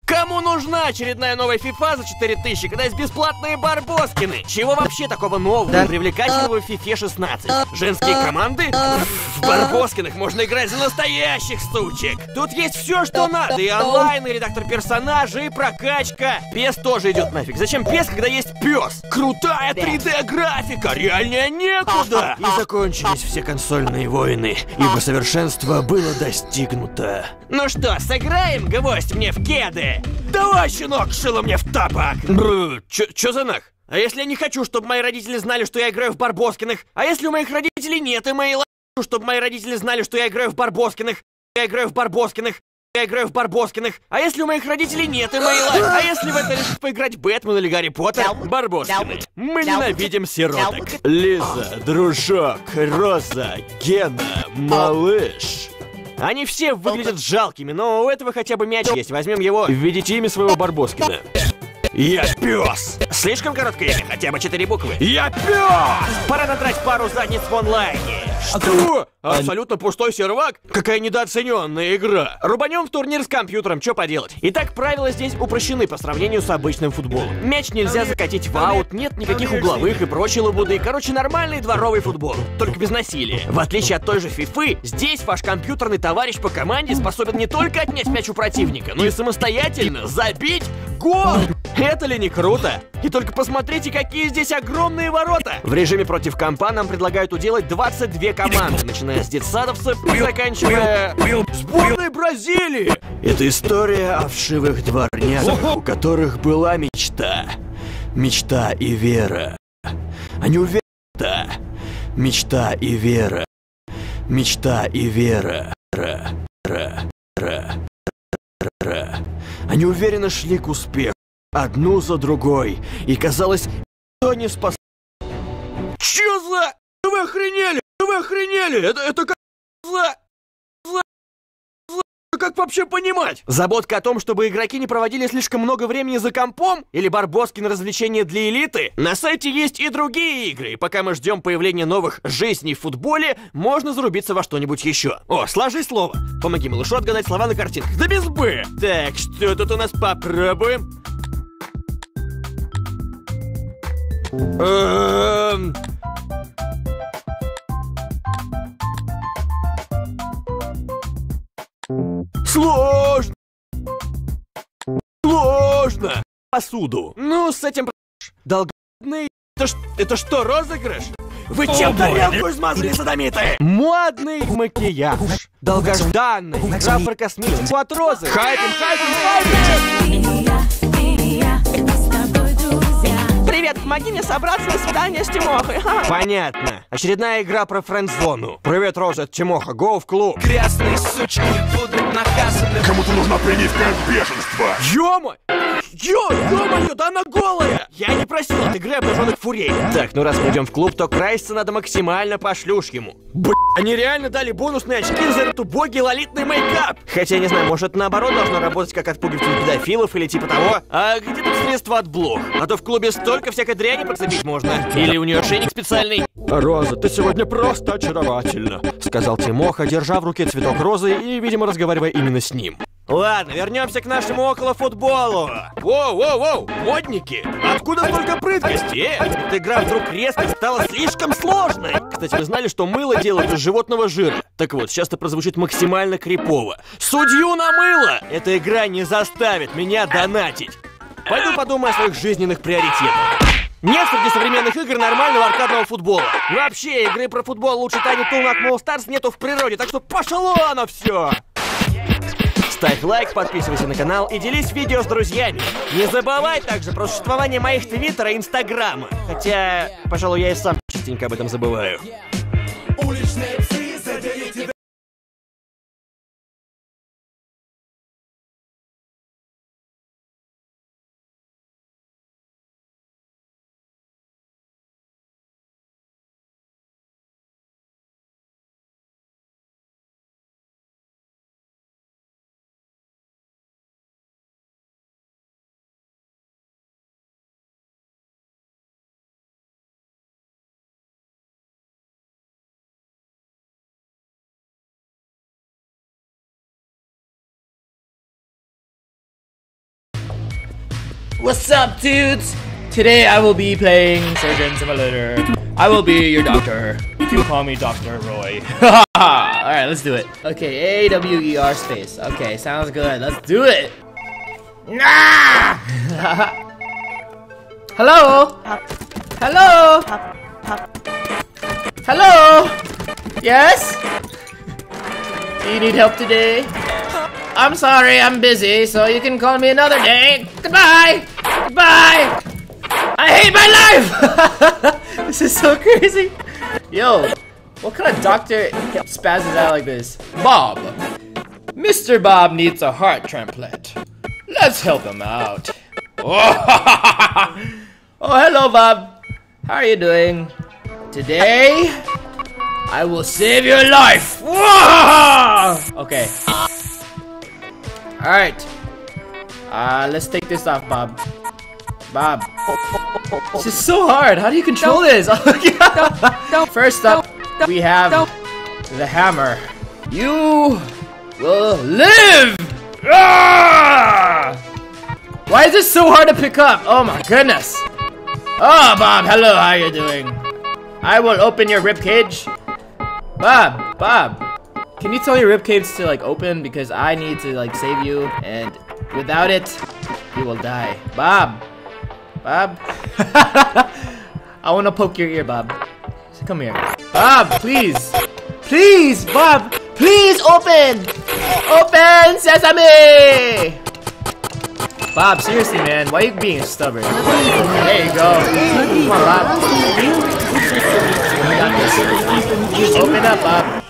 Кому нужна очередная новая FIFA за 4000, когда есть бесплатные Барбоскины? Чего вообще такого нового и привлекательного в FIFA 16? Женские команды? В Барбоскинах можно играть за настоящих сучек. Тут есть все, что надо. И онлайн, и редактор персонажа, и прокачка. PES тоже идет нафиг. Зачем PES, когда есть пес? Крутая 3D-графика, реальнее некуда. И закончились все консольные войны, ибо совершенство было достигнуто. Ну что, сыграем, гвоздь мне в кеды? Давай, щенок, шило мне в тапок! Бррр, чё за нах? А если я не хочу, чтобы мои родители знали, что я играю в Барбоскиных? А если у моих родителей нет, и мои чтобы мои родители знали, что я играю в Барбоскиных? Я играю в Барбоскиных. Я играю в Барбоскиных. А если у моих родителей нет, и мои А если в это решит поиграть Бэтмен или Гарри Поттер? Барбоскины. Мы ненавидим сироток. Лиза, дружок, Роза, Гена, малыш. Они все выглядят жалкими, но у этого хотя бы мяч есть. Возьмем его, введите имя своего Барбоскина. Я пес! Слишком короткое имя, хотя бы 4 буквы. Я пес! Пора надрать пару задниц в онлайне. Что? Абсолютно пустой сервак? Какая недооцененная игра. Рубанем в турнир с компьютером, что поделать? Итак, правила здесь упрощены по сравнению с обычным футболом. Мяч нельзя закатить в аут, нет никаких угловых и прочей лабуды. Короче, нормальный дворовый футбол, только без насилия. В отличие от той же фифы, здесь ваш компьютерный товарищ по команде способен не только отнять мяч у противника, но и самостоятельно забить гол! Это ли не круто? И только посмотрите, какие здесь огромные ворота! В режиме против компа нам предлагают уделать 22 команды, начиная с детсадовцев и заканчивая сборной Бразилии! Это история о вшивых дворнягах, у которых была мечта. Мечта и вера. Они уверены, мечта и вера. Мечта и вера. Они уверенно шли к успеху, одну за другой, и казалось, никто не спас. Чё за... Вы охренели? Вы охренели? Это как... Как вообще понимать? Заботка о том, чтобы игроки не проводили слишком много времени за компом? Или Барбоскины развлечения для элиты? На сайте есть и другие игры, и пока мы ждем появления новых жизней в футболе, можно зарубиться во что-нибудь еще. О, сложи слово. Помоги малышу отгадать слова на картинках. Да без «б». Так, что тут у нас? Попробуем. Сложно! Сложно! Посуду. Ну, с этим... Долгодный... Это что, розыгрыш? Вы чем тарелку измазали, садомиты? Модный макияж. Долгожданный. Игра про космическую от розы. Хайпим! Привет, помоги мне собраться на свидание с Тимохой. Понятно. Очередная игра про френдзону. Привет, Роза, это Тимоха, гоу в клуб. Грязные сучки будут наказаны. Кому-то нужна прививка от бешенства. Ё-моё, да она голая! Я не просил от игры обнаженных фурей. Так, ну раз мы идем в клуб, то краситься надо максимально по-шлюшкему. Они реально дали бонусные очки за этот убогий лолитный мейкап. Хотя, я не знаю, может, это наоборот должно работать как отпугиватель педофилов или типа того. А где тут средства от блох? А то в клубе столько всякой дряни подцепить можно. Или у нее ошейник специальный. Роза, ты сегодня просто очаровательна, сказал Тимоха, держа в руке цветок розы и, видимо, разговаривая именно с ним. Ладно, вернемся к нашему околофутболу. Воу, модники! Откуда столько прыткости? Эта игра вдруг резко стала слишком сложной. Кстати, вы знали, что мыло делают из животного жира? Так вот, сейчас это прозвучит максимально крипово. Судью на мыло! Эта игра не заставит меня донатить. Пойду подумаю о своих жизненных приоритетах. Нет среди современных игр нормального аркадного футбола. И вообще, игры про футбол лучше Tiny Toon от All Stars нету в природе, так что пошло оно все! Ставь лайк, подписывайся на канал и делись видео с друзьями. Не забывай также про существование моих твиттера и инстаграма. Хотя, пожалуй, я и сам частенько об этом забываю. What's up, dudes? Today I will be playing Surgeon Simulator. I will be your doctor. You can call me Dr. Roy. Alright, let's do it. Okay, A-W-E-R space. Okay, sounds good. Let's do it. Nah! Hello? Hello? Hello? Yes? Do you need help today? I'm sorry, I'm busy, so you can call me another day. Goodbye! Goodbye! I hate my life! This is so crazy. Yo, what kind of doctor spazzes out like this? Bob. Mr. Bob needs a heart transplant. Let's help him out. Oh, hello, Bob. How are you doing? Today, I will save your life. Okay. Alright. Let's take this off, Bob. Bob. This is so hard. How do you control this? First up, we have the hammer. You will live! Why is this so hard to pick up? Oh my goodness. Oh, Bob, hello, how are you doing? I will open your ribcage. Bob, can you tell your ribcage to like open because I need to like save you and without it, you will die. Bob. I want to poke your ear, Bob. Come here. Bob, please. Please, Bob. Please open. Open sesame. Bob, seriously, man. Why are you being stubborn? There you go. Come on, Bob. I got this. Open up, Bob.